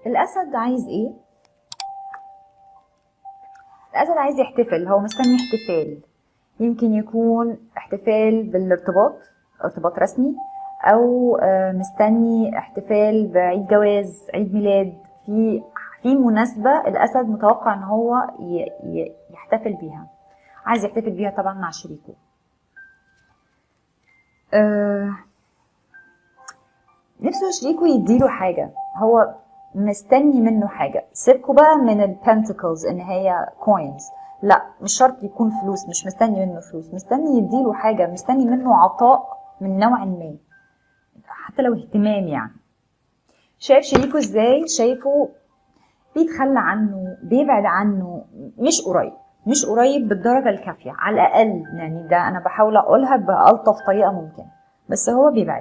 الاسد عايز ايه؟ الاسد عايز يحتفل، هو مستني احتفال. يمكن يكون احتفال بالارتباط، ارتباط رسمي، او مستني احتفال بعيد جواز، عيد ميلاد، في مناسبة الاسد متوقع ان هو يحتفل بيها. عايز يحتفل بيها طبعا مع شريكه. نفسه شريكه يديله حاجة، هو مستني منه حاجة. سيبكوا بقى من البنتكلز ان هي كوينز، لا مش شرط يكون فلوس، مش مستني منه فلوس، مستني يديله حاجة، مستني منه عطاء من نوع ما، حتى لو اهتمام يعني. شايف شريكه ازاي؟ شايفه بيتخلى عنه، بيبعد عنه، مش قريب بالدرجة الكافية على الأقل. يعني ده أنا بحاول أقولها بألطف طريقة ممكنة، بس هو بيبعد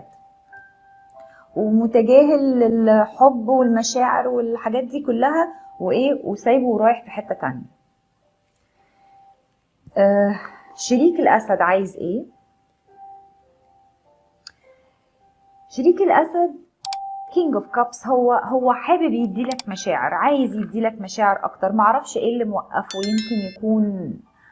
ومتجاهل الحب والمشاعر والحاجات دي كلها، وايه، وسايبه ورايح في حتة تانية. شريك الاسد عايز ايه؟ شريك الاسد كينج اوف كابس، هو حابب يديلك مشاعر، عايز يديلك مشاعر اكتر. معرفش ايه اللي موقفه، يمكن يكون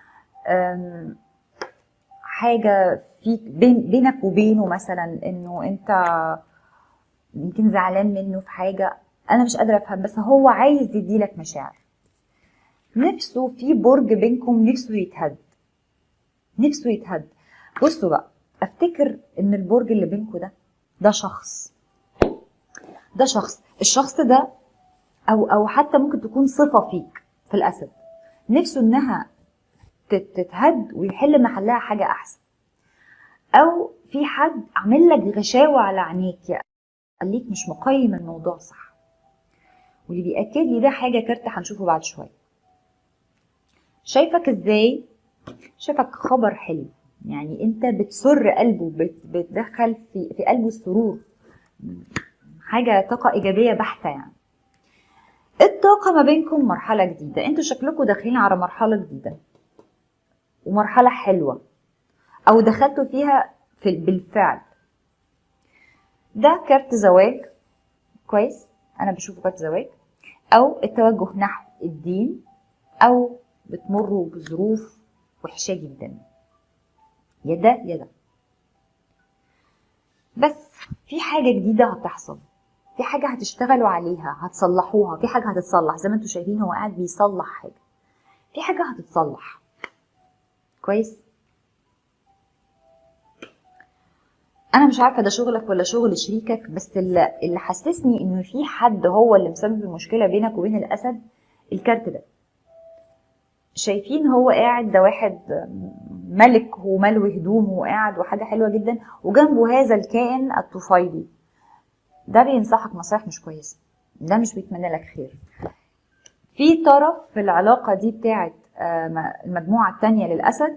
حاجة فيك بينك وبينه، مثلا انه انت يمكن زعلان منه في حاجة، انا مش قادرة افهم، بس هو عايز يديلك مشاعر. نفسه في برج بينكم نفسه يتهد، نفسه يتهد. بصوا بقى، افتكر ان البرج اللي بينكم ده شخص، ده شخص، الشخص ده او حتى ممكن تكون صفة فيك في الاسد، نفسه انها تتهد ويحل محلها حاجة احسن. او في حد عامل لك غشاوة على عينيك، يعني خليك مش مقيم الموضوع صح. واللي بيأكد لي ده حاجة كارت هنشوفه بعد شوية. شايفك ازاي؟ شايفك خبر حلو، يعني انت بتسر قلبه، بتدخل في قلبه السرور، حاجة طاقة إيجابية بحتة يعني. الطاقة ما بينكم مرحلة جديدة، انتوا شكلكم داخلين على مرحلة جديدة ومرحلة حلوة، أو دخلتوا فيها بالفعل. ده كارت زواج، كويس، أنا بشوفه كارت زواج، أو التوجه نحو الدين، أو بتمروا بظروف وحشة جدا، يا ده يا ده. بس في حاجة جديدة هتحصل، في حاجة هتشتغلوا عليها، هتصلحوها، في حاجة هتتصلح. زي ما انتوا شايفين هو قاعد بيصلح حاجة، في حاجة هتتصلح، كويس. انا مش عارفة ده شغلك ولا شغل شريكك، بس اللي حسسني انه في حد هو اللي مسبب المشكلة بينك وبين الاسد الكارت ده. شايفين هو قاعد، ده واحد ملك وملو هدومه وقاعد وحاجة حلوة جدا، وجنبه هذا الكائن الطفيلي، ده بينصحك نصايح مش كويسة، ده مش بيتمنى لك خير. في طرف في العلاقة دي بتاعت المجموعة التانية للأسد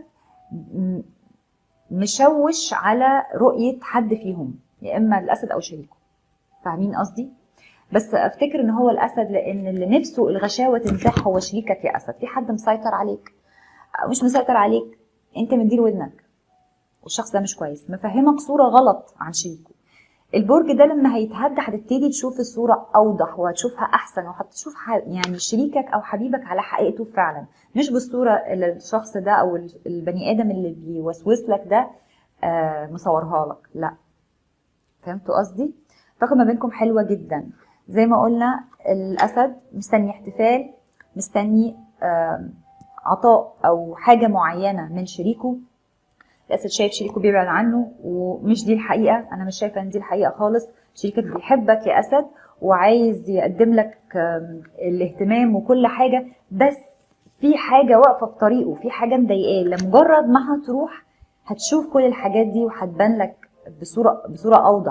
مشوش على رؤية حد فيهم، يا إما الأسد أو شريكه، فاهمين قصدي؟ بس أفتكر إن هو الأسد، لأن اللي نفسه الغشاوة تنزاح هو شريكك يا أسد. في حد مسيطر عليك، مش مسيطر عليك، أنت مدير ودنك، والشخص ده مش كويس، مفهمك صورة غلط عن شريكه. البرج ده لما هيتهد هتبتدي تشوف الصورة أوضح، وهتشوفها أحسن، وهتشوف يعني شريكك أو حبيبك على حقيقته فعلا، مش بالصورة اللي الشخص ده أو البني آدم اللي بيوسوس لك ده مصورها لك. لا، فهمتوا قصدي؟ الطاقة ما بينكم حلوة جدا. زي ما قلنا الأسد مستني احتفال، مستني عطاء أو حاجة معينة من شريكه. الاسد شايف شريكه بيبعد عنه، ومش دي الحقيقه، انا مش شايفه ان دي الحقيقه خالص. شريكك بيحبك يا اسد، وعايز يقدم لك الاهتمام وكل حاجه، بس في حاجه واقفه في طريقه، في حاجه مضايقاه. لمجرد ما هتروح هتشوف كل الحاجات دي وهتبان لك بصوره اوضح.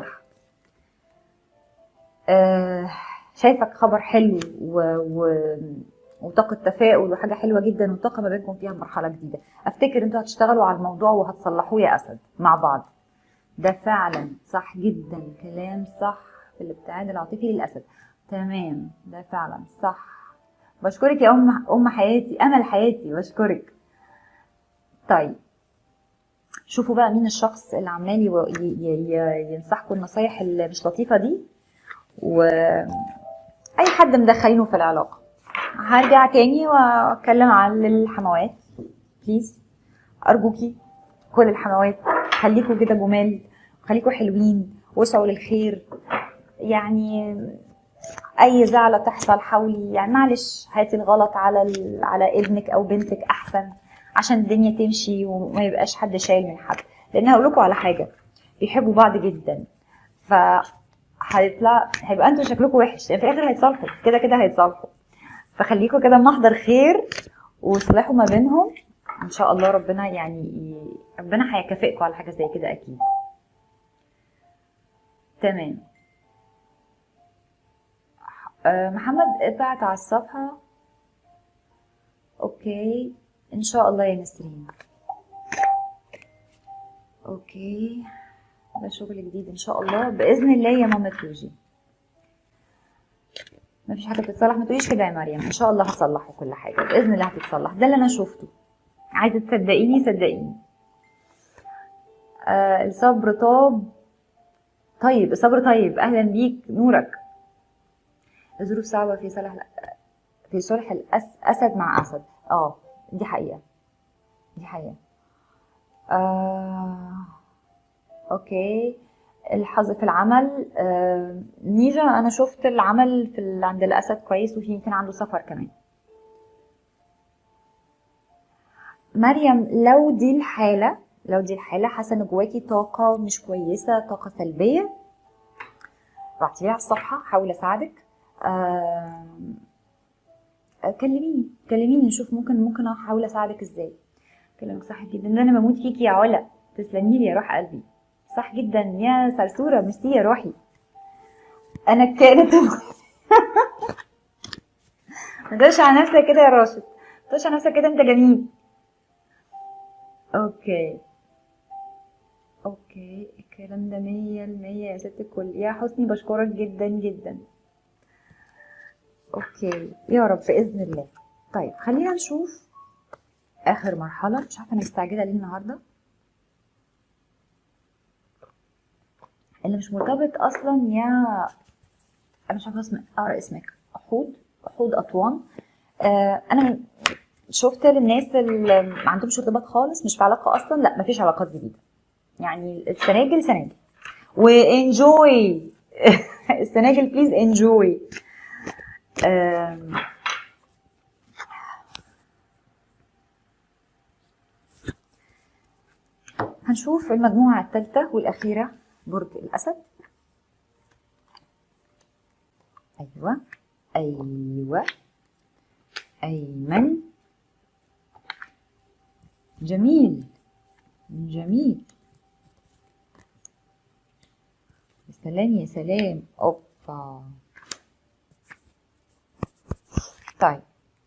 شايفك خبر حلو وطاقة تفاؤل وحاجة حلوة جدا، والطاقة ما بينكم فيها مرحلة جديدة. افتكر انتوا هتشتغلوا على الموضوع وهتصلحوه يا اسد مع بعض. ده فعلا صح جدا، كلام صح في الابتعاد العاطفي للاسد، تمام، ده فعلا صح. بشكرك يا ام حياتي، امل حياتي، بشكرك. طيب شوفوا بقى مين الشخص اللي عمال ينصحكم النصايح اللي مش لطيفة دي، اي حد مدخلينه في العلاقه. هرجع تاني واتكلم عن الحموات. بليز ارجوكي كل الحموات خليكوا كده جمال، خليكوا حلوين واسعوا للخير. يعني اي زعلة تحصل حاولي يعني معلش هاتي الغلط على ابنك او بنتك احسن، عشان الدنيا تمشي وما يبقاش حد شايل من حد. لان هقول لكم على حاجه، بيحبوا بعض جدا، ف هيبقى انتوا شكلكم وحش يعني في الاخر هيتصالحوا، كده كده هيتصالحوا. فخليكم كده محضر خير وصلحوا ما بينهم ان شاء الله. ربنا يعني ربنا هيكافئكم على حاجه زي كده اكيد. تمام. محمد ابعت على الصفحه. اوكي ان شاء الله يا نسرين. اوكي ده شغل جديد ان شاء الله باذن الله يا ماما توجي. مفيش حاجه بتتصلح، ما تقوليش كده يا مريم، ان شاء الله هصلح كل حاجه باذن الله هتتصلح، ده اللي انا شفته. عايزه تصدقيني صدقيني. الصبر طاب. طيب الصبر طيب، اهلا بيك نورك. الظروف صعبه في صلح الاسد مع اسد. دي حقيقه، دي حقيقه. اوكي الحظ في العمل. نيجا انا شفت العمل عند الاسد كويس، وفي يمكن عنده سفر كمان. مريم لو دي الحاله حاسه ان جواكي طاقه مش كويسه، طاقه سلبيه، ابعتيلي على الصفحه حاول اساعدك. كلميني نشوف ممكن احاول اساعدك ازاي. كلامك صح جدا، ده انا بموت فيكي يا علا، تسلمي لي يا روح قلبي. صح جدا يا سرسوره، ميرسي يا روحي. انا كانت ما تقولش على نفسك كده يا راشد، ما تقولش على نفسك كده، انت جميل. اوكي الكلام ده 100% يا ست الكل. يا حسني بشكرك جدا جدا. اوكي يا رب باذن الله. طيب خلينا نشوف اخر مرحله. مش عارفه انا مستعجله ليه النهارده. اللي مش مرتبط اصلا يا انا مش عارفه اقرا اسمك. حود اطوان. انا شفت للناس اللي ما عندهمش ارتباط خالص، مش في علاقه اصلا، لا مفيش علاقات جديده يعني. السناجل وانجوي السناجل بليز انجوي. هنشوف المجموعة الثالثة والأخيرة، برج الأسد. أيوة أيمن. جميل يا سلام يا سلام. أوبا. طيب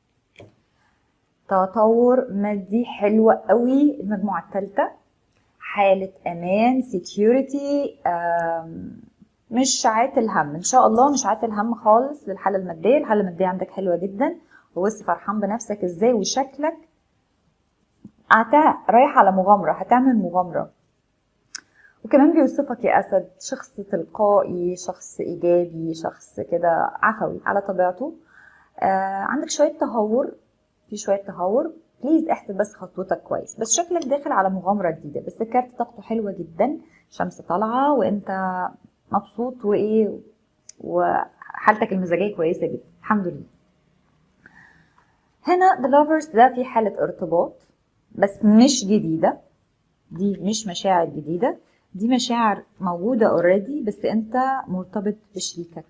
تطور مادي حلو قوي. المجموعة الثالثة حالة أمان، security، مش عاتل هم إن شاء الله، مش عاتل هم خالص للحالة المادية. الحالة المادية عندك حلوة جدا، وبص فرحان بنفسك ازاي، وشكلك رايح على مغامرة، هتعمل مغامرة. وكمان بيوصفك يا أسد شخص تلقائي، شخص إيجابي، شخص كده عفوي على طبيعته. عندك شوية تهور، بليز احسب بس خطوتك كويس. بس شكلك داخل على مغامرة جديدة. بس الكارت طاقته حلوة جدا، شمس طالعة وانت مبسوط وحالتك المزاجية كويسة جدا الحمد لله. هنا the lovers ده في حالة ارتباط بس مش جديدة، دي مش مشاعر جديدة، دي مشاعر موجودة already بس انت مرتبط بشريكك.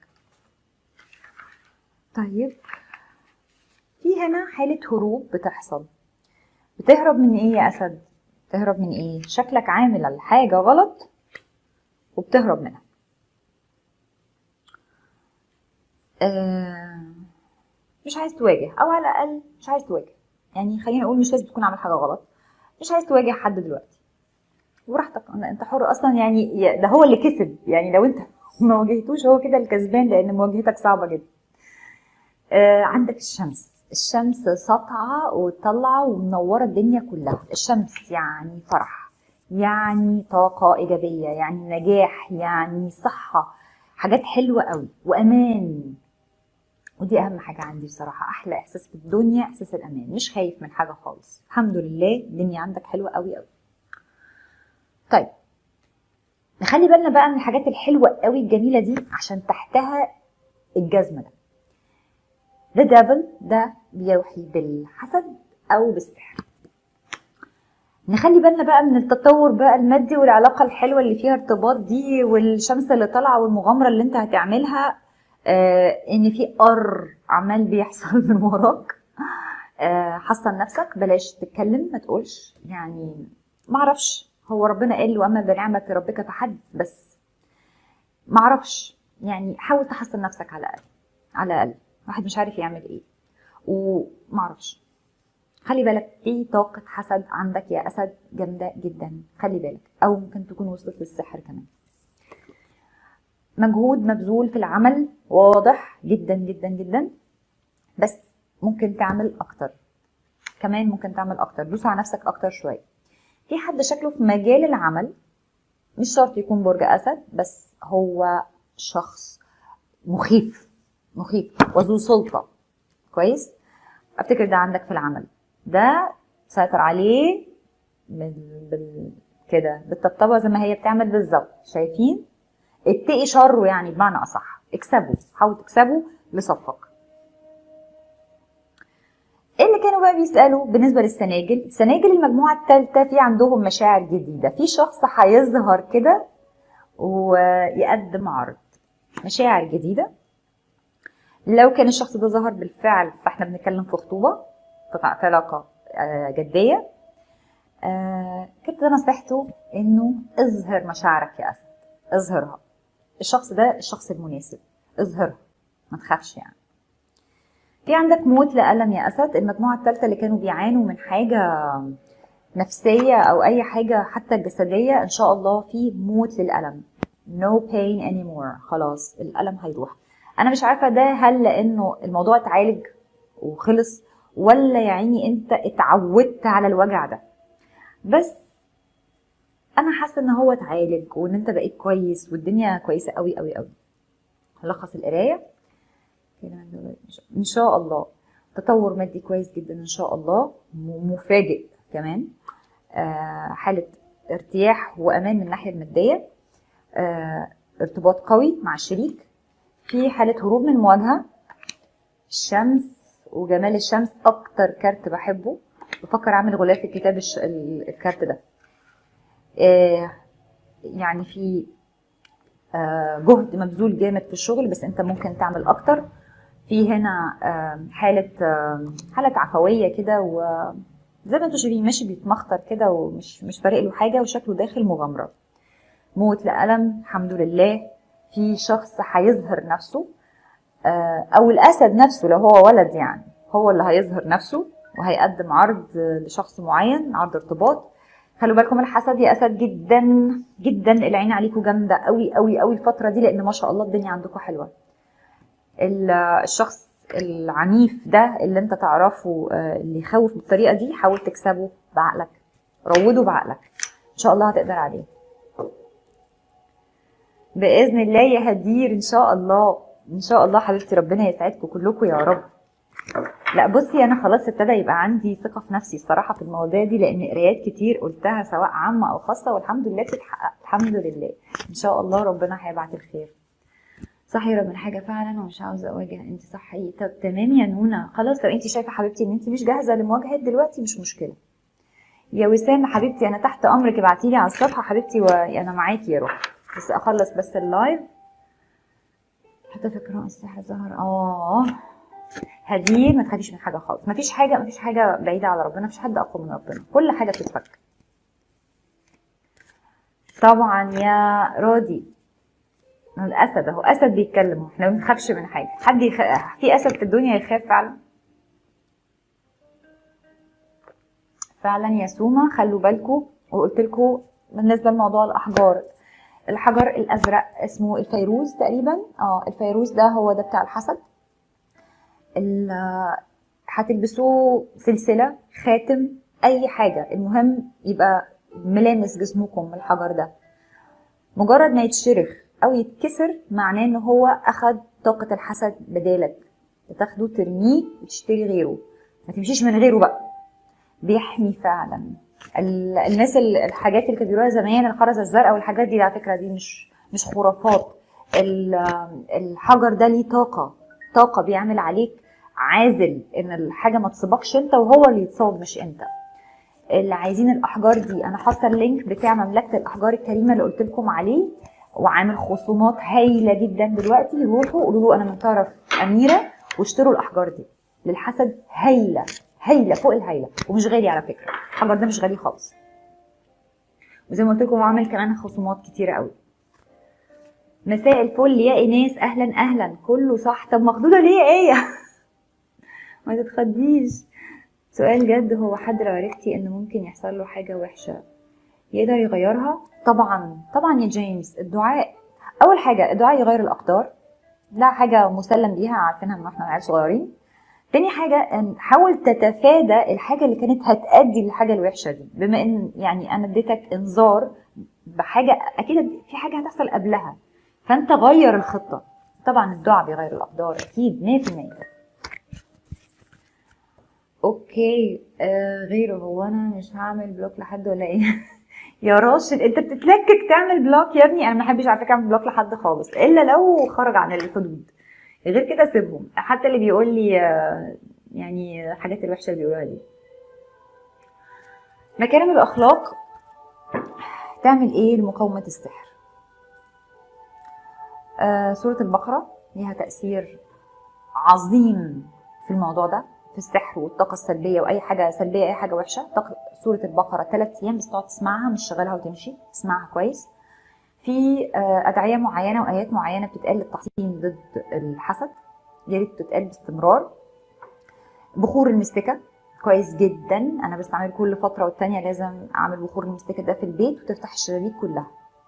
طيب في هنا حالة هروب بتحصل. بتهرب من ايه يا أسد؟ بتهرب من ايه؟ شكلك عامل الحاجة غلط وبتهرب منها. مش عايز تواجه، او على الاقل مش عايز تواجه. يعني خلينا نقول مش لازم تكون عامل حاجه غلط، مش عايز تواجه حد دلوقتي، براحتك، انت حر اصلا. يعني ده هو اللي كسب، يعني لو انت ما واجهتوش هو كده الكسبان، لان مواجهتك صعبه جدا. عندك الشمس ساطعه وطالعه ومنوره الدنيا كلها. الشمس يعني فرح، يعني طاقه ايجابيه، يعني نجاح، يعني صحه، حاجات حلوه قوي، وامان. ودي اهم حاجه عندي بصراحه. احلى احساس في الدنيا احساس الامان، مش خايف من حاجه خالص، الحمد لله الدنيا عندك حلوه قوي قوي. طيب نخلي بالنا بقى من الحاجات الحلوه قوي الجميله دي عشان تحتها الجزمه ده. The devil ده بيوحي بالحسد او بالسحر. نخلي بالنا بقى من التطور بقى المادي والعلاقه الحلوه اللي فيها ارتباط دي، والشمس اللي طالعه والمغامره اللي انت هتعملها، ان في عمال بيحصل من وراك. حصن نفسك، بلاش تتكلم، ما تقولش يعني معرفش، هو ربنا قال له اما بنعمه ربك فحدث، بس معرفش يعني حاول تحصن نفسك على الاقل. على الاقل واحد مش عارف يعمل ايه ومعرفش. خلي بالك في طاقة حسد عندك يا أسد جامدة جدا، خلي بالك، أو ممكن تكون وصلت للسحر كمان. مجهود مبذول في العمل واضح جدا جدا جدا، بس ممكن تعمل أكتر كمان، ممكن تعمل أكتر، دوس على نفسك أكتر شوية. في حد شكله في مجال العمل، مش شرط يكون برج أسد، بس هو شخص مخيف وذو سلطة، كويس. افتكر ده عندك في العمل، ده سيطر عليه كده بالطبطبه زي ما هي بتعمل بالظبط، شايفين؟ اتقي شره يعني، بمعنى اصح اكسبه، حاول تكسبه لصفك. اللي كانوا بقى بيسالوا بالنسبه للسناجل، السناجل المجموعه الثالثه في عندهم مشاعر جديده، في شخص هيظهر كده ويقدم عرض مشاعر جديده. لو كان الشخص ده ظهر بالفعل فاحنا بنتكلم في خطوبه، في علاقه جديه. كده نصيحته انه اظهر مشاعرك يا اسد، اظهرها. الشخص ده الشخص المناسب، اظهرها ما تخافش يعني. في عندك موت لألم يا اسد. المجموعه الثالثه اللي كانوا بيعانوا من حاجه نفسيه او اي حاجه حتى جسديه، ان شاء الله في موت للألم. no pain anymore، خلاص الألم هيروح. انا مش عارفه ده هل لانه الموضوع اتعالج وخلص، ولا يعني انت اتعودت على الوجع ده، بس انا حاسه ان هو اتعالج وان انت بقيت كويس والدنيا كويسه قوي قوي قوي. هلخص القرايه ان شاء الله. تطور مادي كويس جدا ان شاء الله، مفاجئ كمان. حاله ارتياح وامان من الناحيه الماديه. ارتباط قوي مع الشريك. في حاله هروب من المواجهه. الشمس وجمال الشمس اكتر كارت بحبه، بفكر اعمل غلاف الكتاب الكارت ده. يعني في جهد مبذول جامد في الشغل، بس انت ممكن تعمل اكتر. في هنا حالة عفوية كده، وزي ما انتوا شايفين ماشي بيتمخطر كده ومش فارق له حاجة، وشكله داخل مغامرة. موت لألم الحمد لله. في شخص هيظهر نفسه، او الاسد نفسه لو هو ولد يعني هو اللي هيظهر نفسه وهيقدم عرض لشخص معين، عرض ارتباط. خلوا بالكم الحسد يا اسد جدا جدا، العين عليكم جامده قوي قوي قوي الفتره دي، لان ما شاء الله الدنيا عندكم حلوه. الشخص العنيف ده اللي انت تعرفه اللي يخوف بالطريقه دي، حاول تكسبه بعقلك، روده بعقلك، ان شاء الله هتقدر عليه باذن الله يا هدير. ان شاء الله ان شاء الله حبيبتي، ربنا يسعدكم كلكم يا رب. لا بصي انا خلاص ابتدى يبقى عندي ثقه في نفسي الصراحه في المواضيع دي، لان قرايات كتير قلتها سواء عامه او خاصه والحمد لله بتتحقق، الحمد لله. ان شاء الله ربنا هيبعت الخير. صحي من حاجه فعلا ومش عاوزه اواجه. انت صحي؟ طب تمام يا نونا، خلاص لو انت شايفه حبيبتي ان انت مش جاهزه لمواجهه دلوقتي مش مشكله. يا وسام حبيبتي انا تحت امرك، ابعتيلي على الصفحه حبيبتي وانا معاكي يا روح، بس اخلص بس اللايف. حتى فكره السحر ظهر. هدير ما تخافيش من حاجه خالص، مفيش حاجه بعيده على ربنا، مفيش حد اقوى من ربنا، كل حاجه بتتفك. طبعا يا راضي، الاسد اهو، اسد بيتكلم، احنا ما بنخافش من حاجه. في اسد في الدنيا يخاف فعلا؟ فعلا يا سوما خلوا بالكم. وقلت لكم بالنسبه لموضوع الاحجار، الحجر الازرق اسمه الفيروز تقريبا، الفيروز ده هو ده بتاع الحسد. هتلبسوه سلسله، خاتم، اي حاجه، المهم يبقى ملامس جسمكم الحجر ده. مجرد ما يتشرخ او يتكسر معناه ان هو اخد طاقه الحسد بدالك، تاخده ترميه وتشتري غيره، ما تمشيش من غيره بقى. بيحمي فعلا. الناس الحاجات اللي كانوا بيقولوها زمان الخرزه الزرقاء والحاجات دي، على فكره دي مش خرافات. الحجر ده ليه طاقه بيعمل عليك عازل ان الحاجه ما تصيبكش انت، وهو اللي يتصاب مش انت. اللي عايزين الاحجار دي انا حاطه اللينك بتاع مملكه الاحجار الكريمه اللي قلت لكم عليه، وعامل خصومات هايله جدا دلوقتي. روحوا قولوا له انا من طرف اميره واشتروا الاحجار دي للحسد. هايله فوق الهايله، ومش غالي على فكره، الحجر ده مش غالي خالص. وزي ما قلت لكم هو عامل كمان خصومات كتيره قوي. مساء الفل يا ايناس، اهلا كله صح. طب مخضوضه ليه يا ايه؟ ما تتخضيش. سؤال جد، هو حد لو عرفتي ان ممكن يحصل له حاجه وحشه يقدر يغيرها؟ طبعا يا جيمس. الدعاء اول حاجه، الدعاء يغير الاقدار، لا حاجه مسلم بيها عارفينها من احنا عيال صغيرين. تاني حاجه حاول تتفادى الحاجه اللي كانت هتأدي للحاجه الوحشه دي. بما ان يعني انا اديتك انذار بحاجه اكيد في حاجه هتحصل قبلها، فانت غير الخطه. طبعا الدعاء بيغير الاقدار اكيد 100%. اوكي غيره، هو انا مش هعمل بلوك لحد ولا ايه؟ يا راشد انت بتتلكك تعمل بلوك يا ابني. انا ما بحبش على فكره اعمل بلوك لحد خالص الا لو خرج عن الحدود، غير كده سيبهم. حتى اللي بيقول لي يعني الحاجات الوحشه اللي بيقولوها دي. مكارم الاخلاق تعمل ايه لمقاومه السحر؟ سوره البقره ليها تاثير عظيم في الموضوع ده، في السحر والطاقه السلبيه واي حاجه سلبيه اي حاجه وحشه. سوره البقره 3 ايام بس تقعد تسمعها، مش شغالها وتمشي، تسمعها كويس. في ادعيه معينه وايات معينه بتتقال للتحصين ضد الحسد، يا ريت تتقال باستمرار. بخور المستكه كويس جدا، انا بستعمل كل فتره والتانيه لازم اعمل بخور المستكه ده في البيت وتفتح الشبابيك كلها.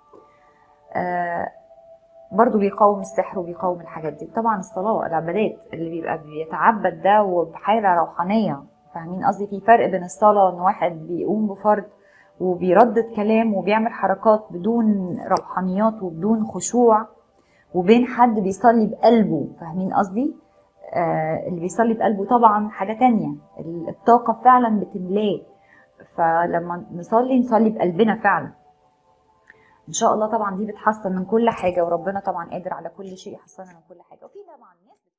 برضو بيقاوم السحر وبيقاوم الحاجات دي. طبعا الصلاه، العبادات اللي بيبقى بيتعبد ده وبحاله روحانيه، فاهمين قصدي؟ في فرق بين الصلاه ان واحد بيقوم بفرض وبيردد كلام وبيعمل حركات بدون روحانيات وبدون خشوع، وبين حد بيصلي بقلبه، فاهمين قصدي؟ اللي بيصلي بقلبه طبعا حاجة تانية، الطاقة فعلا بتملاه. فلما نصلي بقلبنا فعلا ان شاء الله. طبعا دي بتحسن من كل حاجة، وربنا طبعا قادر على كل شيء يحسن من كل حاجة. وفي طبعا ناس